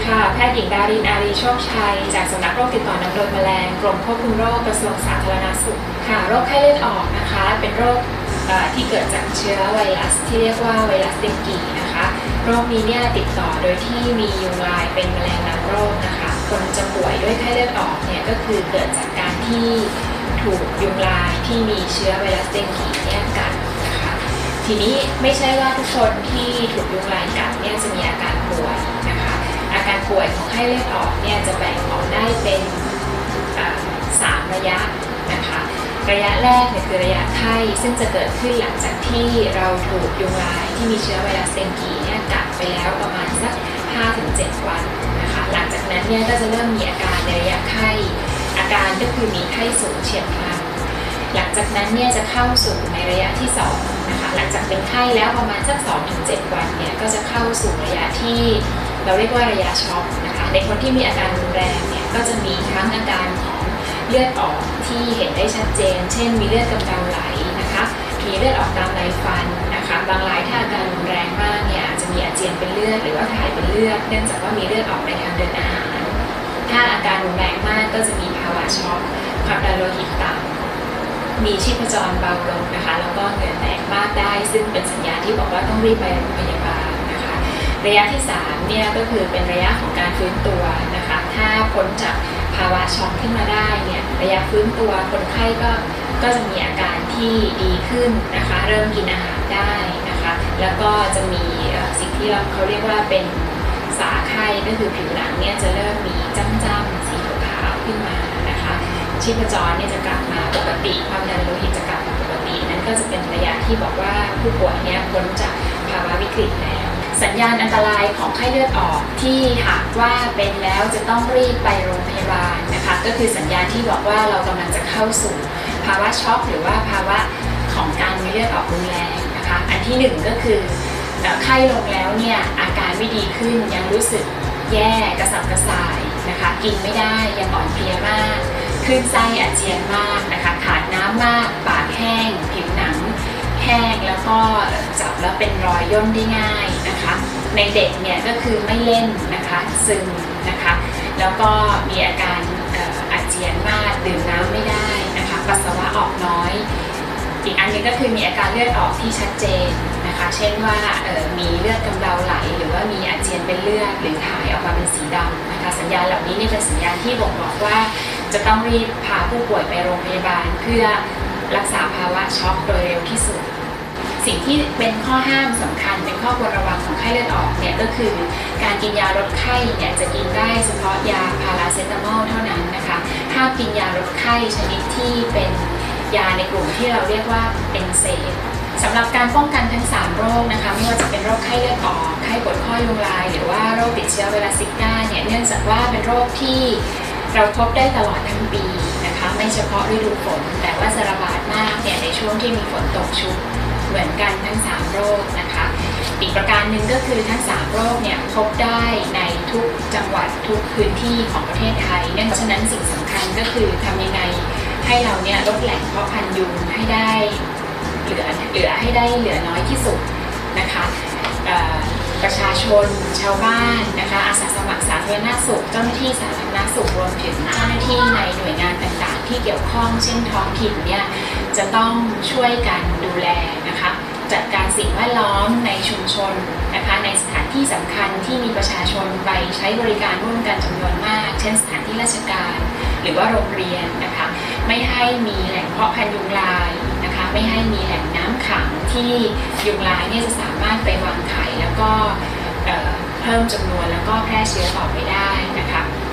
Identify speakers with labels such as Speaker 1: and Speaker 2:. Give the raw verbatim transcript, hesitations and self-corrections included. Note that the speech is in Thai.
Speaker 1: ค่ะแพทย์หญิงดารินอารีโชคชัยจากสำนักโรคติดต่อนำโดยแมลงกรมควบคุมโรคกระทรวงสาธารณสุขค่ะโรคไข้เลือดออกนะคะเป็นโรคที่เกิดจากเชื้อไวรัสที่เรียกว่าไวรัสเดงกีนะคะโรคนี้เนี่ยติดต่อโดยที่มียุงลายเป็นแมลงนำโรคนะคะคนจะป่วยด้วยไข้เลือดออกเนี่ยก็คือเกิดจากการที่ถูกยุงลายที่มีเชื้อไวรัสเดงกีเนี่ยกัดนะคะทีนี้ไม่ใช่ว่าทุกคนที่ถูกยุงลายกัดเนี่ยจะมีอาการป่วยนะคะอาการป่วยของไข้เลือดออกเนี่ยจะแบ่งออกได้เป็นสามระยะนะคะระยะแรกเนี่ยคือระยะไข้ซึ่งจะเกิดขึ้นหลังจากที่เราถูกยุงลายที่มีเชื้อไวรัสเดงกีเนี่ยกัดไปแล้วประมาณสัก ห้าถึงเจ็ด วันนะคะหลังจากนั้นเนี่ยก็จะเริ่มมีอาการในระยะไข้อาการก็คือมีไข้สูงเฉียบพลันหลังจากนั้นเนี่ยจะเข้าสู่ในระยะที่สองนะคะหลังจากเป็นไข้แล้วประมาณสัก สองถึงเจ็ด วันเนี่ยก็จะเข้าสู่ระยะที่เราเรียกว่าระยะช็อกนะคะในคนที่มีอาการรุนแรงเนี่ยก็จะมีทั้งอาการของเลือดออกที่เห็นได้ชัดเจนเช่นมีเลือดกำเดาไหลนะคะมีเลือดออกตามไรฟันนะคะบางรายถ้าอาการรุนแรงมากเนี่ยอาจจะมีอาเจียนเป็นเลือดหรือว่าถ่ายเป็นเลือดเนื่องจากว่ามีเลือดออกในทางเดินอาหารถ้าอาการรุนแรงมากก็จะมีภาวะช็อกความดันโลหิตต่ำมีชีพจรเบาลงนะคะแล้วก็เหงื่อแตกมากได้ซึ่งเป็นสัญญาณที่บอกว่าต้องรีบไปโรงพยาบาลนะคะระยะที่สามเนี่ยก็คือเป็นระยะของการฟื้นตัวนะคะถ้าพ้นจากภาวะช็อกขึ้นมาได้เนี่ยระยะฟื้นตัวคนไข้ก็ก็จะมีอาการที่ดีขึ้นนะคะเริ่มกินอาหารได้นะคะแล้วก็จะมีสิ่งที่เราเขาเรียกว่าเป็นสาไข้ก็คือผิวหนังเนี่ยจะเริ่มมีจ้ำๆสีขาวๆขึ้นมานะคะชีพจรเนี่ยจะกลับมาปกติความดันโลหิตจะกลับมาปกตินั่นก็จะเป็นระยะที่บอกว่าผู้ป่วยเนี่ยพ้นจากภาวะวิกฤตแล้วสัญญาณอันตรายของไข้เลือดออกที่หากว่าเป็นแล้วจะต้องรีบไปโรงพยาบาลนะคะก็คือสัญญาณที่บอกว่าเรากำลังจะเข้าสู่ภาวะช็อกหรือว่าภาวะของการมีเลือดออกรุนแรงนะคะอันที่หนึ่งก็คือไข้ลงแล้วเนี่ยอาการไม่ดีขึ้นยังรู้สึกแย่กระสับกระส่ายนะคะกินไม่ได้ยังอ่อนเพลียมากคลื่นไส้อาเจียนมากนะคะขาดน้ำมากปากแห้งผิวหนังแห้งแล้วก็จับแล้วเป็นรอยย่นได้ง่ายนะคะในเด็กเนี่ยก็คือไม่เล่นนะคะซึมนะคะแล้วก็มีอาการอาเจียนมากดื่มน้ำไม่ได้นะคะปัสสาวะออกน้อยอีกอันนึงก็คือมีอาการเลือดออกที่ชัดเจนนะคะเช่นว่ามีเลือดกำเดาไหลหรือว่ามีอาเจียนเป็นเลือดหรือถ่ายออกมาเป็นสีดำนะคะสัญญาณเหล่านี้นี่เป็นสัญญาณที่บ่งบอกว่าจะต้องรีบพาผู้ป่วยไปโรงพยาบาลเพื่อรักษาภาวะช็อกโดยเร็วที่สุดสิ่งที่เป็นข้อห้ามสำคัญเป็นข้อควรระวังของไข้เลือดออกเนี่ยก็คือการกินยาลดไข้เนี่ยจะกินได้เฉพาะยาพาราเซตามอลเท่านั้นนะคะห้ามกินยาลดไข้ชนิดที่เป็นยาในกลุ่มที่เราเรียกว่าเป็นเซฟสำหรับการป้องกันทั้งสามโรคนะคะไม่ว่าจะเป็นโรคไข้เลือดออกไข้ปวดข้อยุงลายหรือว่าโรคติดเชื้อไวรัสซิก้าเนี่ยเนื่องจากว่าเป็นโรคที่เราพบได้ตลอดทั้งปีนะคะไม่เฉพาะฤดูฝนแต่ว่าจะระบาดมากเนี่ยในช่วงที่มีฝนตกชุกเหมือนกันทั้งสามโรคนะคะอีกประการหนึ่งก็คือทั้งสามโรคเนี่ยพบได้ในทุกจังหวัดทุกพื้นที่ของประเทศไทยเพราะฉะนั้นสิ่งสำคัญก็คือทำยังไงให้เราเนี่ยลดแหล่งเพาะพันธุ์ยุงให้ได้เหลือเหลือให้ได้เหลือน้อยที่สุดนะคะประชาชนชาวบ้านนะคะอาสาสมัครสาธารณสุขเจ้าหน้าที่สาธารณสุขรวมถึงเจ้าหน้าที่ในหน่วยงานต่างๆที่เกี่ยวข้องเช่นท้องถิ่นเนี่ยจะต้องช่วยกันดูแลนะคะจัดการสิ่งแวดล้อมในชุมชนนะคะในสถานที่สำคัญที่มีประชาชนไปใช้บริการร่วมกันจำนวนมากเช่นสถานที่ราชการหรือว่าโรงเรียนนะคะไม่ให้มีแหล่งเพาะพันธุ์ยุงลายนะคะไม่ให้มีแหล่งน้ำขังที่ยุงลายเนี่ยจะสามารถไปวางไข่แล้วก็เพิ่มจำนวนแล้วก็แพร่เชื้อต่อไปได้นะคะ